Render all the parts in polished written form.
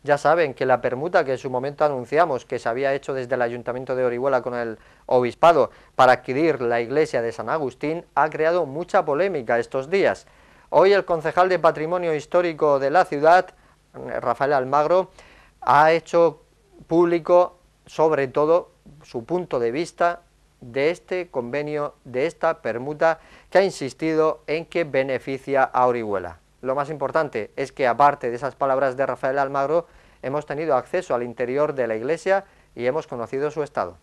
Ya saben que la permuta que en su momento anunciamos que se había hecho desde el Ayuntamiento de Orihuela con el Obispado para adquirir la iglesia de San Agustín ha creado mucha polémica estos días. Hoy el concejal de Patrimonio Histórico de la ciudad, Rafael Almagro, ha hecho público sobre todo su punto de vista de este convenio, de esta permuta, que ha insistido en que beneficia a Orihuela. Lo más importante es que, aparte de esas palabras de Rafael Almagro, hemos tenido acceso al interior de la iglesia y hemos conocido su estado.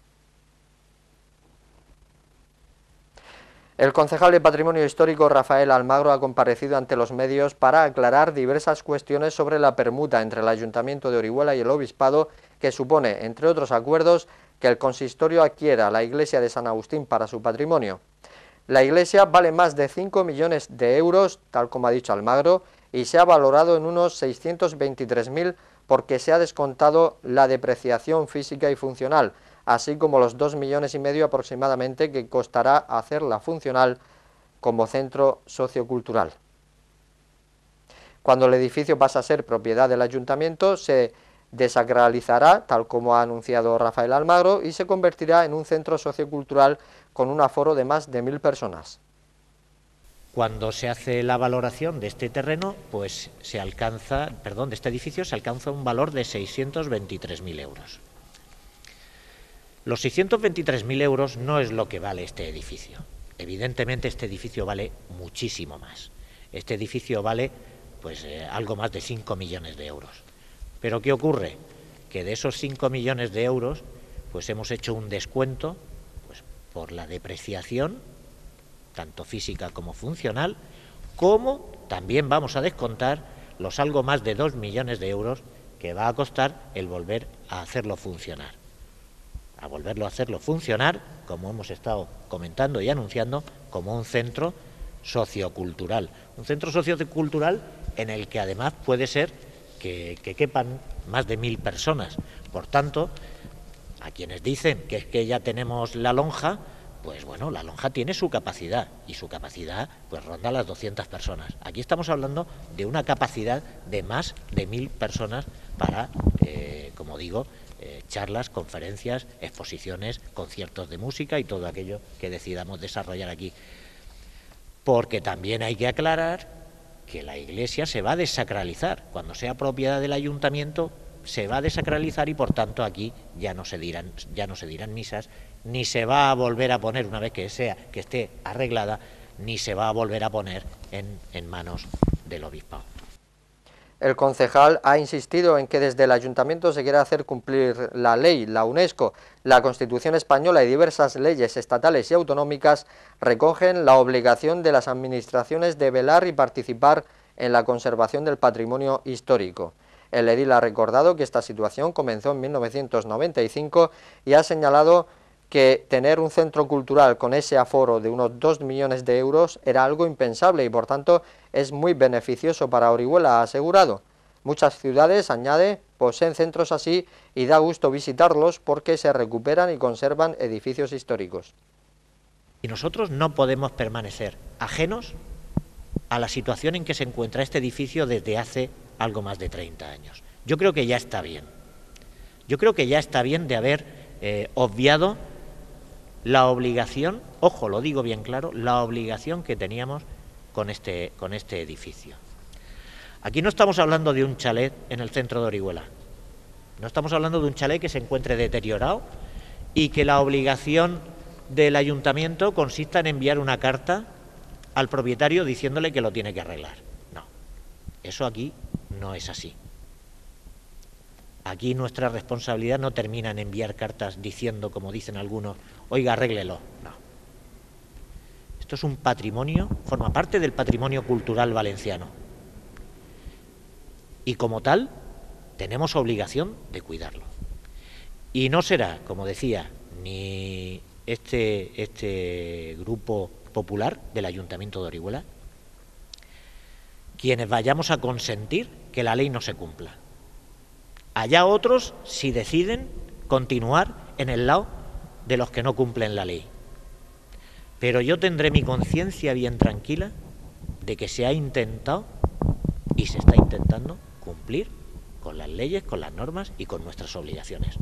El concejal de Patrimonio Histórico Rafael Almagro ha comparecido ante los medios para aclarar diversas cuestiones sobre la permuta entre el Ayuntamiento de Orihuela y el Obispado, que supone, entre otros acuerdos, que el consistorio adquiera la iglesia de San Agustín para su patrimonio. La iglesia vale más de 5 millones de euros, tal como ha dicho Almagro, y se ha valorado en unos 623.000 porque se ha descontado la depreciación física y funcional, así como los 2,5 millones aproximadamente que costará hacerla funcional como centro sociocultural. Cuando el edificio pasa a ser propiedad del ayuntamiento, se desacralizará, tal como ha anunciado Rafael Almagro, y se convertirá en un centro sociocultural con un aforo de más de 1.000 personas. Cuando se hace la valoración de este terreno, pues de este edificio se alcanza un valor de 623.000 euros. Los 623.000 euros no es lo que vale este edificio. Evidentemente este edificio vale muchísimo más. Este edificio vale algo más de 5 millones de euros. Pero ¿qué ocurre? Que de esos 5 millones de euros pues hemos hecho un descuento por la depreciación, tanto física como funcional, como también vamos a descontar los algo más de 2 millones de euros que va a costar el volver a hacerlo funcionar. A volverlo a hacerlo funcionar, como hemos estado comentando y anunciando, como un centro sociocultural. Un centro sociocultural en el que además puede ser que quepan más de 1.000 personas. Por tanto, a quienes dicen que es que ya tenemos la lonja, pues bueno, la lonja tiene su capacidad y su capacidad pues ronda las 200 personas. Aquí estamos hablando de una capacidad de más de 1.000 personas para, como digo, charlas, conferencias, exposiciones, conciertos de música y todo aquello que decidamos desarrollar aquí. Porque también hay que aclarar que la iglesia se va a desacralizar. Cuando sea propiedad del ayuntamiento se va a desacralizar y por tanto aquí ya no se dirán misas, ni se va a volver a poner, una vez que esté arreglada, ni se va a volver a poner en manos del obispado. El concejal ha insistido en que desde el ayuntamiento se quiere hacer cumplir la ley, la UNESCO, la Constitución española y diversas leyes estatales y autonómicas recogen la obligación de las administraciones de velar y participar en la conservación del patrimonio histórico. El edil ha recordado que esta situación comenzó en 1995 y ha señalado que tener un centro cultural con ese aforo de unos 2 millones de euros era algo impensable y por tanto es muy beneficioso para Orihuela, ha asegurado. Muchas ciudades, añade, poseen centros así y da gusto visitarlos porque se recuperan y conservan edificios históricos. Y nosotros no podemos permanecer ajenos a la situación en que se encuentra este edificio desde hace algo más de 30 años. Yo creo que ya está bien. Yo creo que ya está bien de haber obviado la obligación, ojo, lo digo bien claro, la obligación que teníamos con este edificio. Aquí no estamos hablando de un chalet en el centro de Orihuela. No estamos hablando de un chalet que se encuentre deteriorado y que la obligación del ayuntamiento consista en enviar una carta al propietario diciéndole que lo tiene que arreglar. No, eso aquí no es así. Aquí nuestra responsabilidad no termina en enviar cartas diciendo, como dicen algunos, oiga, arréglelo. No. Esto es un patrimonio, forma parte del patrimonio cultural valenciano. Y como tal, tenemos obligación de cuidarlo. Y no será, como decía, ni este grupo popular del Ayuntamiento de Orihuela quienes vayamos a consentir que la ley no se cumpla. Allá otros si deciden continuar en el lado de los que no cumplen la ley. Pero yo tendré mi conciencia bien tranquila de que se ha intentado y se está intentando cumplir con las leyes, con las normas y con nuestras obligaciones.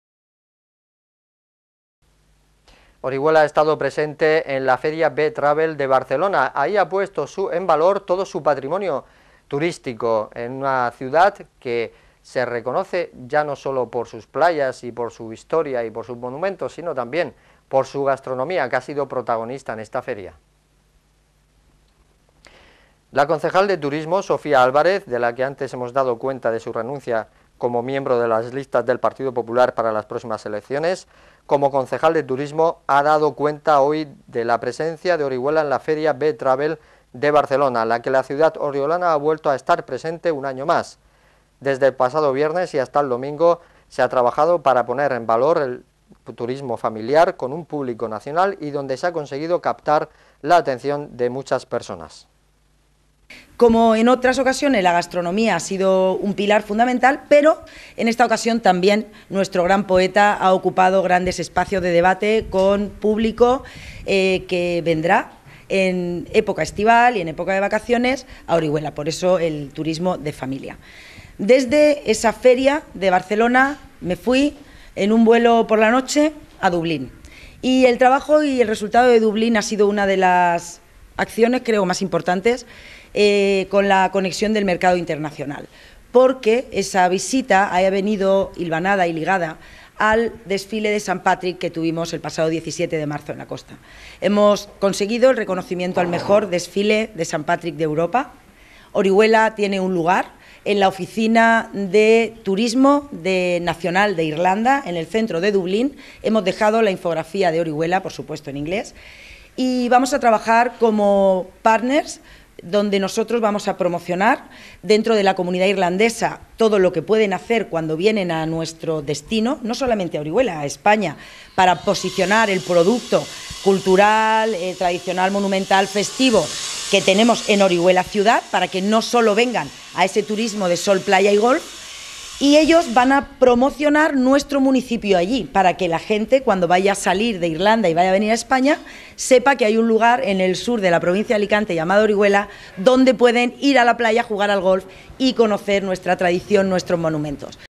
Orihuela ha estado presente en la Feria B-Travel de Barcelona. Ahí ha puesto en valor todo su patrimonio turístico en una ciudad que se reconoce ya no solo por sus playas y por su historia y por sus monumentos, sino también por su gastronomía, que ha sido protagonista en esta feria. La concejal de Turismo, Sofía Álvarez, de la que antes hemos dado cuenta de su renuncia como miembro de las listas del Partido Popular para las próximas elecciones, como concejal de Turismo ha dado cuenta hoy de la presencia de Orihuela en la Feria B-Travel de Barcelona, en la que la ciudad oriolana ha vuelto a estar presente un año más. Desde el pasado viernes y hasta el domingo se ha trabajado para poner en valor el turismo familiar con un público nacional y donde se ha conseguido captar la atención de muchas personas. Como en otras ocasiones, la gastronomía ha sido un pilar fundamental, pero en esta ocasión también nuestro gran poeta ha ocupado grandes espacios de debate con público que vendrá en época estival y en época de vacaciones a Orihuela, por eso el turismo de familia. Desde esa feria de Barcelona me fui en un vuelo por la noche a Dublín y el trabajo y el resultado de Dublín ha sido una de las acciones, creo, más importantes con la conexión del mercado internacional, porque esa visita haya venido hilvanada y ligada al desfile de St. Patrick que tuvimos el pasado 17 de marzo en la costa. Hemos conseguido el reconocimiento al mejor desfile de St. Patrick de Europa. Orihuela tiene un lugar en la oficina de turismo nacional de Irlanda, en el centro de Dublín. Hemos dejado la infografía de Orihuela, por supuesto en inglés, y vamos a trabajar como partners, donde nosotros vamos a promocionar dentro de la comunidad irlandesa todo lo que pueden hacer cuando vienen a nuestro destino, no solamente a Orihuela, a España, para posicionar el producto cultural, tradicional, monumental, festivo que tenemos en Orihuela ciudad, para que no solo vengan a ese turismo de sol, playa y golf, y ellos van a promocionar nuestro municipio allí, para que la gente, cuando vaya a salir de Irlanda y vaya a venir a España, sepa que hay un lugar en el sur de la provincia de Alicante llamado Orihuela, donde pueden ir a la playa, jugar al golf y conocer nuestra tradición, nuestros monumentos.